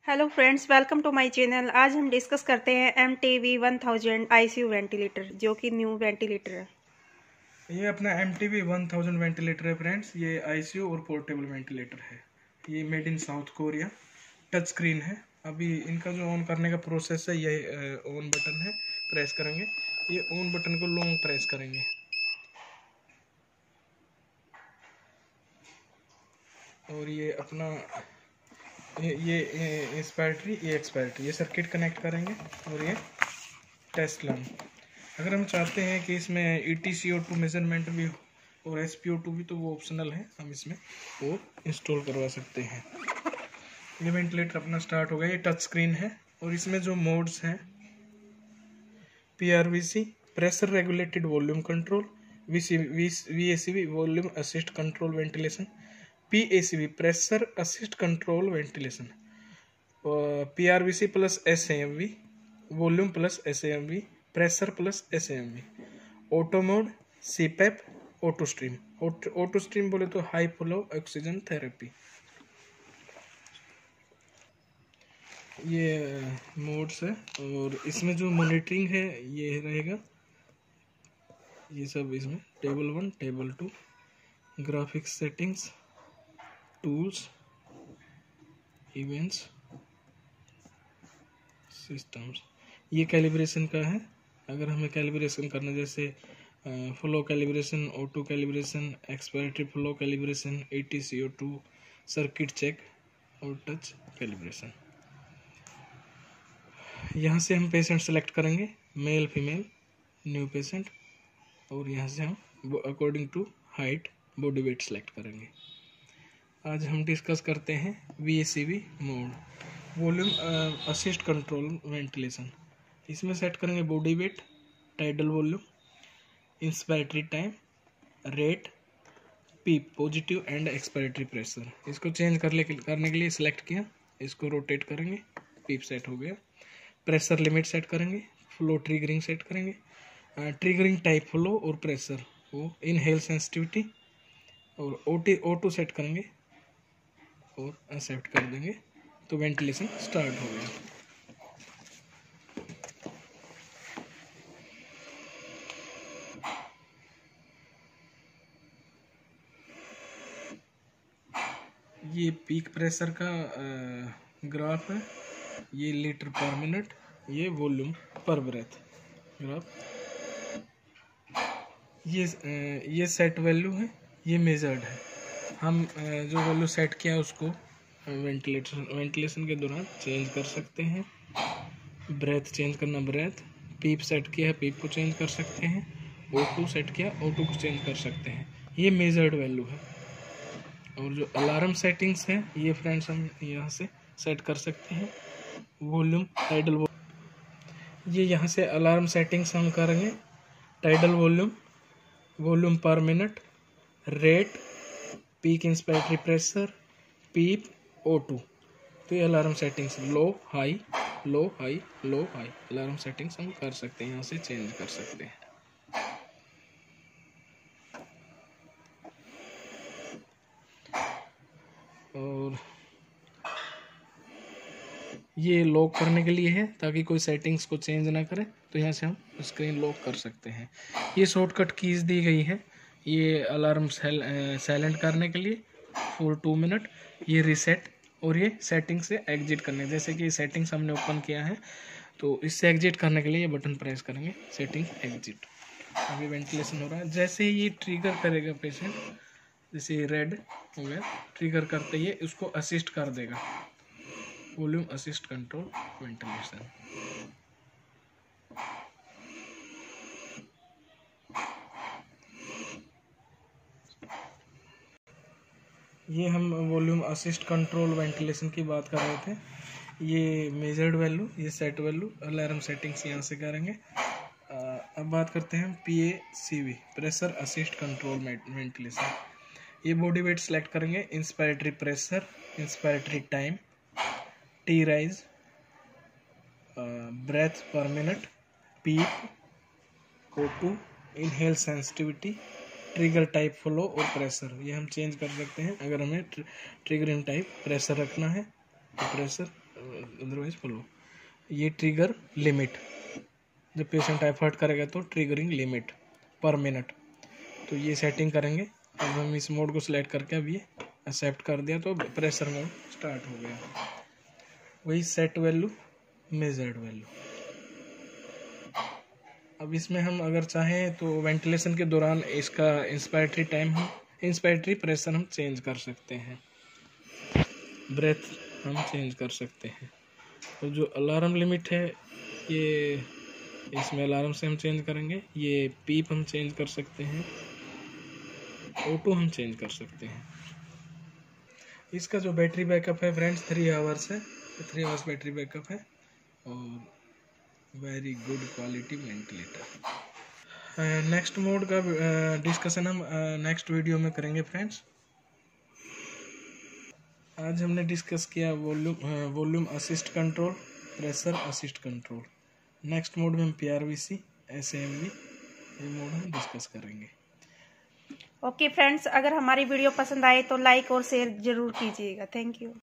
Hello friends, welcome to my channel. आज हम discuss करते हैं MTV 1000 ICU वेंटिलेटर, जो कि न्यू वेंटिलेटर है। ये अपना MTV 1000 वेंटिलेटर है फ्रेंड्स। ये ICU और पोर्टेबल वेंटिलेटर है। ये made in South Korea, touch screen है। अभी इनका जो ऑन करने का प्रोसेस है, ये ऑन बटन है, प्रेस करेंगे। ये ऑन बटन को लॉन्ग प्रेस करेंगे और ये अपना ये एक्सपायरी, ये एक्सपायरी, ये सर्किट कनेक्ट करेंगे और ये टेस्ट लर्न। अगर हम चाहते हैं कि इसमें EtCO2 मेजरमेंट भी और SpO2 भी, तो वो ऑप्शनल है, हम इसमें वो इंस्टॉल करवा सकते हैं। ये वेंटिलेटर अपना स्टार्ट हो गया। ये टच स्क्रीन है और इसमें जो मोड्स हैं, PRVC pressure regulated volume control, VACV volume assist control ventilation, PACV pressure assist control ventilation, PRVC plus SAMV volume plus SAMV pressure plus SAMV, auto mode, CPAP, auto stream. Auto stream बोले तो high flow oxygen therapy. ये modes है और इसमें जो monitoring है ये रहेगा। ये सब इसमें table 1, table 2, graphics settings, tools, events, systems. ये कैलिब्रेशन का है। अगर हमें कैलिब्रेशन करना, जैसे flow calibration, auto calibration, expiratory flow calibration, EtCO2, circuit check और टच कैलिब्रेशन। यहाँ से हम पेशेंट सेलेक्ट करेंगे, मेल फीमेल, न्यू पेशेंट, और यहाँ से हम according to height body weight select करेंगे। आज हम डिस्कस करते हैं VACV mode, volume assist control ventilation. इसमें सेट करेंगे body weight, tidal volume, inspiratory time, rate, PEEP positive end expiratory pressure. इसको चेंज करने के लिए सिलेक्ट किया, इसको रोटेट करेंगे, पीप सेट हो गया। प्रेशर लिमिट सेट करेंगे, फ्लो ट्रिगरिंग सेट करेंगे, ट्रिगरिंग टाइप फ्लो और प्रेशर, वो इनहेल सेंसिटिविटी, और O2 सेट करेंगे और एक्सेप्ट कर देंगे, तो वेंटिलेशन स्टार्ट हो गया। ये पीक प्रेशर का ग्राफ है, ये लीटर पर मिनट, ये वॉल्यूम पर ब्रेथ ग्राफ। ये सेट वैल्यू है, ये मेजर्ड है। हम जो वैल्यू सेट किया उसको वेंटिलेशन के दौरान चेंज कर सकते हैं। ब्रेथ चेंज करना, ब्रेथ, पीप सेट किया है, पीप को चेंज कर सकते हैं, O2 सेट किया, O2 को चेंज कर सकते हैं। ये मेजर्ड वैल्यू है। और जो अलार्म सेटिंग्स है, ये फ्रेंड्स हम यहाँ से सेट कर सकते हैं। वॉल्यूम, टाइडल वॉल्यूम, ये यहाँ से अलार्म सेटिंग्स हम करेंगे। Tidal volume, volume per minute, rate, peak inspiratory pressure, PEEP, O2। तो ये alarm settings, low high, low high, low high, alarm settings हम कर सकते हैं, यहाँ से चेंज कर सकते हैं। और ये लॉक करने के लिए है, ताकि कोई सेटिंग्स को चेंज ना करे, तो यहाँ से हम स्क्रीन लॉक कर सकते हैं। ये शॉर्टकट कीज दी गई है। ये अलार्म साइलेंट करने के लिए फॉर 2 मिनट, ये रीसेट, और ये सेटिंग से एग्जिट करने, जैसे कि सेटिंग्स हमने ओपन किया है, तो इससे एग्जिट करने के लिए ये बटन प्रेस करेंगे, सेटिंग एग्जिट। अभी वेंटिलेशन हो रहा है। जैसे ही ये ट्रिगर करेगा पेशेंट, जैसे रेड हो गया, ट्रिगर करते ही उसको असिस्ट कर देगा, वॉल्यूम असिस्ट कंट्रोल वेंटिलेशन। ये हम वॉल्यूम असिस्ट कंट्रोल वेंटिलेशन की बात कर रहे थे। ये मेजर्ड वैल्यू, ये सेट वैल्यू, अलार्म सेटिंग्स यहाँ से करेंगे। अब बात करते हैं PACV pressure assist control ventilation. ये बॉडी वेट सेलेक्ट करेंगे, inspiratory pressure, inspiratory time, T rise, breath per minute, PEEP, O2, inhale sensitivity, trigger type flow और प्रेशर। ये हम चेंज कर सकते हैं। अगर हमें ट्रिगरिंग टाइप प्रेशर रखना है तो प्रेशर अदरवाइज फॉलो। ये ट्रिगर लिमिट, जब पेशेंट एफर्ट करेगा तो ट्रिगरिंग लिमिट पर मिनट, तो ये सेटिंग करेंगे। अब हम इस मोड को सिलेक्ट करके अब ये एक्सेप्ट कर दिया तो प्रेशर मोड स्टार्ट हो गया। वही सेट वैल्यू, मेजर्ड वैल्यू। अब इसमें हम अगर चाहें तो वेंटिलेशन के दौरान इसका इंस्पायरेटरी टाइम, हम इंस्पायरेटरी प्रेशर हम चेंज कर सकते हैं, ब्रेथ हम चेंज कर सकते हैं। तो जो अलार्म लिमिट है ये इसमें अलार्म से हम चेंज करेंगे। ये पीप हम चेंज कर सकते हैं, ऑटो हम चेंज कर सकते हैं। इसका जो बैटरी बैकअप है फ्रेंड्स 3 आवर्स है, 3 आवर्स बैटरी बैकअप है और very good quality ventilator. Next mode का डिस्कशन हम नेक्स्ट वीडियो में करेंगे फ्रेंड्स। आज हमने डिस्कस किया volume assist control, pressure assist control. Next mode में हम PRVC, SAMV ये मोड हम डिस्कस करेंगे। ओके फ्रेंड्स, अगर हमारी वीडियो पसंद आए तो लाइक और शेयर जरूर कीजिएगा। Thank you.